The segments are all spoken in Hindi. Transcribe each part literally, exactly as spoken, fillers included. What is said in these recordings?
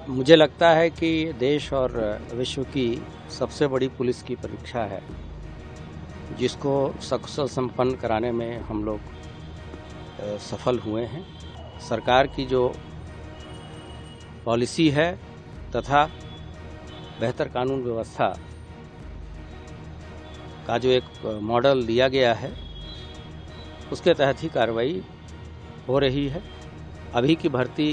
मुझे लगता है कि देश और विश्व की सबसे बड़ी पुलिस की परीक्षा है, जिसको सकुशल संपन्न कराने में हम लोग सफल हुए हैं। सरकार की जो पॉलिसी है तथा बेहतर कानून व्यवस्था का जो एक मॉडल दिया गया है, उसके तहत ही कार्रवाई हो रही है। अभी की भर्ती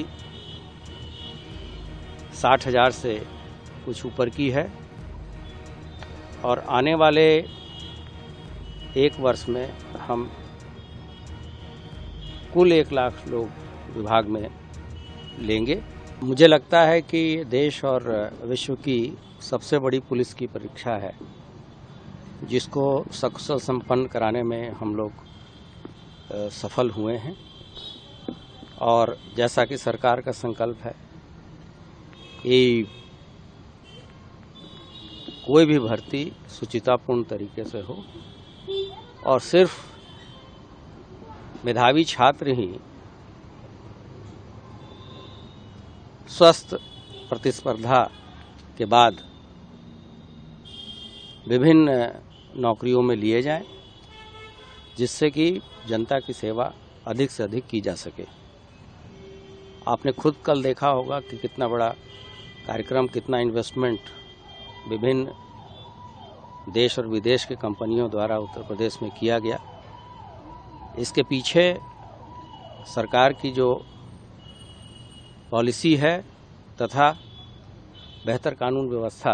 साठ हजार से कुछ ऊपर की है और आने वाले एक वर्ष में हम कुल एक लाख लोग विभाग में लेंगे। मुझे लगता है कि देश और विश्व की सबसे बड़ी पुलिस की परीक्षा है, जिसको सकुशल संपन्न कराने में हम लोग सफल हुए हैं। और जैसा कि सरकार का संकल्प है कि कोई भी भर्ती सुचितापूर्ण तरीके से हो और सिर्फ मेधावी छात्र ही स्वस्थ प्रतिस्पर्धा के बाद विभिन्न नौकरियों में लिए जाएं, जिससे कि जनता की सेवा अधिक से अधिक की जा सके। आपने खुद कल देखा होगा कि कितना बड़ा कार्यक्रम, कितना इन्वेस्टमेंट विभिन्न देश और विदेश के कंपनियों द्वारा उत्तर प्रदेश में किया गया। इसके पीछे सरकार की जो पॉलिसी है तथा बेहतर कानून व्यवस्था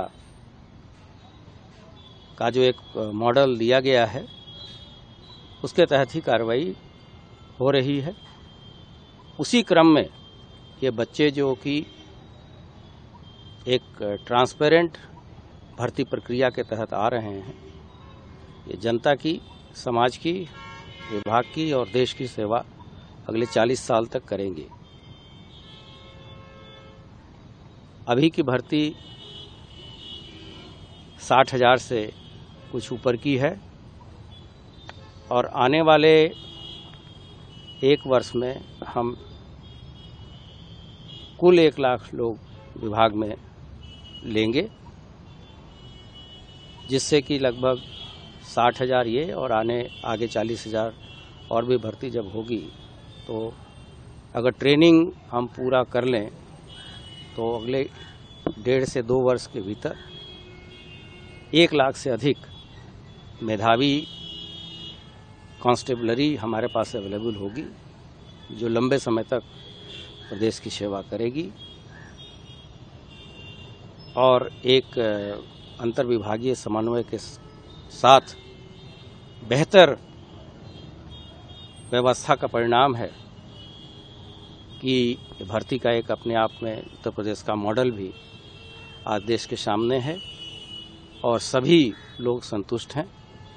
का जो एक मॉडल दिया गया है, उसके तहत ही कार्रवाई हो रही है। उसी क्रम में ये बच्चे जो कि एक ट्रांसपेरेंट भर्ती प्रक्रिया के तहत आ रहे हैं, ये जनता की, समाज की, विभाग की और देश की सेवा अगले चालीस साल तक करेंगे। अभी की भर्ती साठ हजार से कुछ ऊपर की है और आने वाले एक वर्ष में हम कुल एक लाख लोग विभाग में लेंगे, जिससे कि लगभग साठ हजार ये और आने आगे चालीस हजार और भी भर्ती जब होगी, तो अगर ट्रेनिंग हम पूरा कर लें तो अगले डेढ़ से दो वर्ष के भीतर एक लाख से अधिक मेधावी कांस्टेबलरी हमारे पास अवेलेबल होगी, जो लंबे समय तक प्रदेश की सेवा करेगी और एक अंतर्विभागीय समन्वय के साथ बेहतर व्यवस्था का परिणाम है कि भर्ती का एक अपने आप में उत्तर प्रदेश का मॉडल भी आज देश के सामने है और सभी लोग संतुष्ट हैं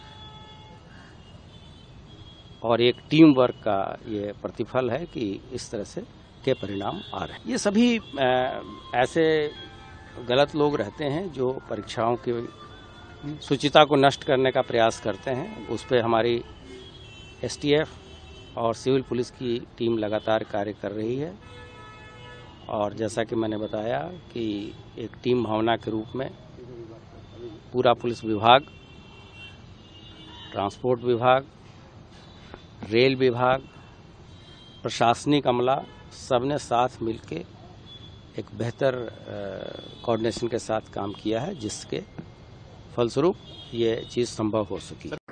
और एक टीम वर्क का ये प्रतिफल है कि इस तरह से के परिणाम आ रहे हैं। ये सभी ऐसे गलत लोग रहते हैं जो परीक्षाओं की शुचिता को नष्ट करने का प्रयास करते हैं। उस पर हमारी एसटीएफ और सिविल पुलिस की टीम लगातार कार्य कर रही है और जैसा कि मैंने बताया कि एक टीम भावना के रूप में पूरा पुलिस विभाग, ट्रांसपोर्ट विभाग, रेल विभाग, प्रशासनिक अमला सबने साथ मिलके एक बेहतर कोऑर्डिनेशन के साथ काम किया है, जिसके फलस्वरूप ये चीज़ संभव हो सकी।